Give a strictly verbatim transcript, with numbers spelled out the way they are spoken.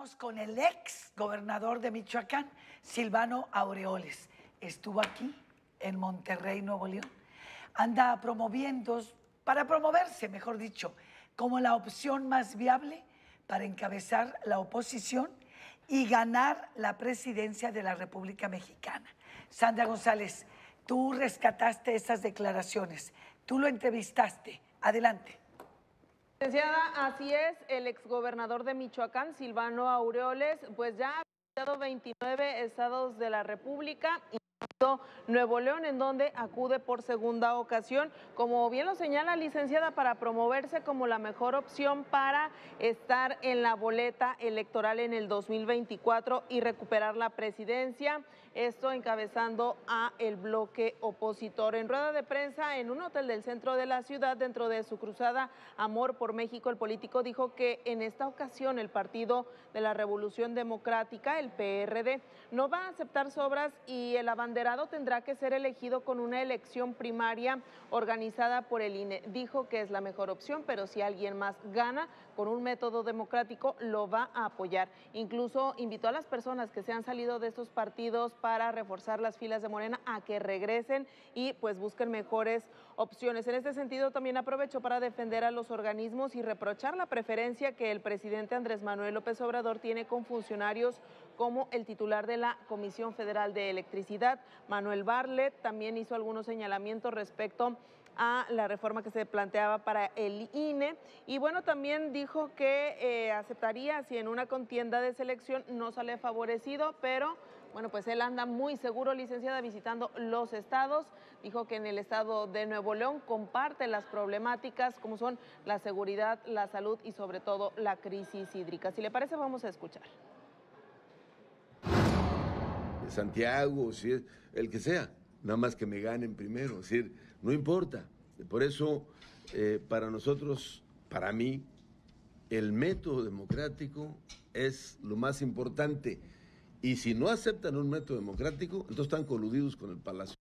Vamos con el ex gobernador de Michoacán, Silvano Aureoles. Estuvo aquí en Monterrey, Nuevo León. Anda promoviendo, para promoverse, mejor dicho, como la opción más viable para encabezar la oposición y ganar la presidencia de la República Mexicana. Sandra González, tú rescataste esas declaraciones, tú lo entrevistaste. Adelante. Licenciada, así es, el exgobernador de Michoacán, Silvano Aureoles, pues ya ha visitado veintinueve estados de la República y Nuevo León, en donde acude por segunda ocasión, como bien lo señala, licenciada, para promoverse como la mejor opción para estar en la boleta electoral en el dos mil veinticuatro y recuperar la presidencia, esto encabezando a el bloque opositor. En rueda de prensa en un hotel del centro de la ciudad, dentro de su cruzada Amor por México, el político dijo que en esta ocasión el Partido de la Revolución Democrática, el P R D, no va a aceptar sobras y el abanderado tendrá que ser elegido con una elección primaria organizada por el I N E. Dijo que es la mejor opción, pero si alguien más gana con un método democrático, lo va a apoyar. Incluso invitó a las personas que se han salido de estos partidos para reforzar las filas de Morena a que regresen y pues busquen mejores opciones. En este sentido, también aprovechó para defender a los organismos y reprochar la preferencia que el presidente Andrés Manuel López Obrador tiene con funcionarios como el titular de la Comisión Federal de Electricidad, Manuel Bartlett. También hizo algunos señalamientos respecto a la reforma que se planteaba para el I N E y bueno, también dijo que eh, aceptaría si en una contienda de selección no sale favorecido, pero bueno, pues él anda muy seguro, licenciada, visitando los estados. Dijo que en el estado de Nuevo León comparte las problemáticas como son la seguridad, la salud y sobre todo la crisis hídrica. Si le parece, vamos a escuchar. Santiago, si es el que sea, nada más que me ganen primero, es decir, no importa. Por eso, eh, para nosotros, para mí, el método democrático es lo más importante. Y si no aceptan un método democrático, entonces están coludidos con el Palacio.